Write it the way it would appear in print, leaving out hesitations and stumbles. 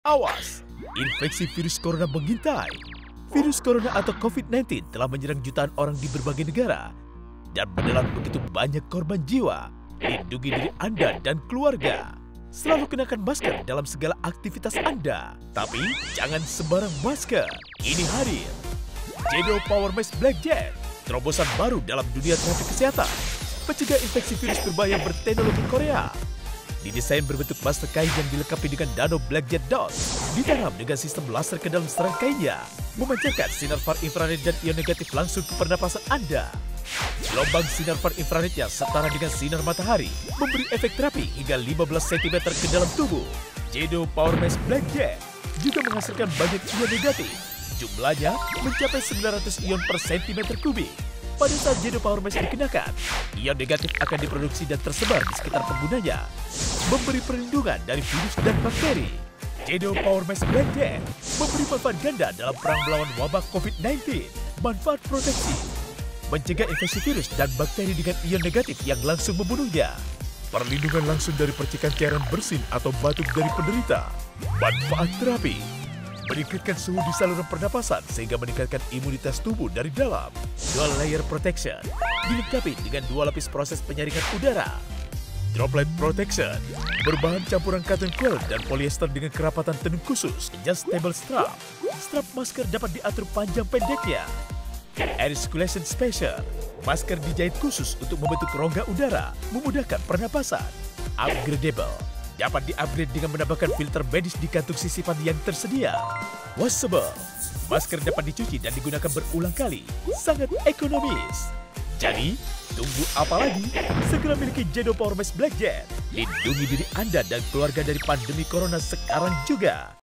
Awas, infeksi virus corona mengintai. Virus corona atau COVID-19 telah menyerang jutaan orang di berbagai negara dan menelan begitu banyak korban jiwa. Lindungi diri Anda dan keluarga. Selalu kenakan masker dalam segala aktivitas Anda. Tapi jangan sembarang masker. Ini hadir Jedo Power Mask Black Jet, terobosan baru dalam dunia terapi kesehatan. Pencegah infeksi virus berbahaya berteknologi Korea. Didesain berbentuk masker kain yang dilengkapi dengan nano Black Jet Dot. Ditanam dengan sistem laser ke dalam serangkainya, memancarkan sinar far infrared dan ion negatif langsung ke pernapasan Anda. Gelombang sinar far infrarednya setara dengan sinar matahari, memberi efek terapi hingga 15 cm ke dalam tubuh. Jedo Power Mask Black Jet juga menghasilkan banyak ion negatif. Jumlahnya mencapai 900 ion per cm kubik. Pada saat Jedo Power Mask dikenakan, ion negatif akan diproduksi dan tersebar di sekitar penggunanya, memberi perlindungan dari virus dan bakteri. Jedo Power Mask Black Jet memberi manfaat ganda dalam perang melawan wabah COVID-19. Manfaat proteksi, mencegah infeksi virus dan bakteri dengan ion negatif yang langsung membunuhnya. Perlindungan langsung dari percikan cairan bersin atau batuk dari penderita. Manfaat terapi, meningkatkan suhu di saluran pernapasan sehingga meningkatkan imunitas tubuh dari dalam. Dual layer protection, dilengkapi dengan 2 lapis proses penyaringan udara. Droplet protection, berbahan campuran cotton quill dan polyester dengan kerapatan tenun khusus. Adjustable strap, strap masker dapat diatur panjang pendeknya. Air circulation spacer, masker dijahit khusus untuk membentuk rongga udara, memudahkan pernapasan. Upgradable, dapat di-upgrade dengan menambahkan filter medis di kantung sisipan yang tersedia. Washable, masker dapat dicuci dan digunakan berulang kali, sangat ekonomis. Jadi, tunggu apa lagi? Segera miliki Jedo Power Mask Black Jet. Lindungi diri Anda dan keluarga dari pandemi corona sekarang juga.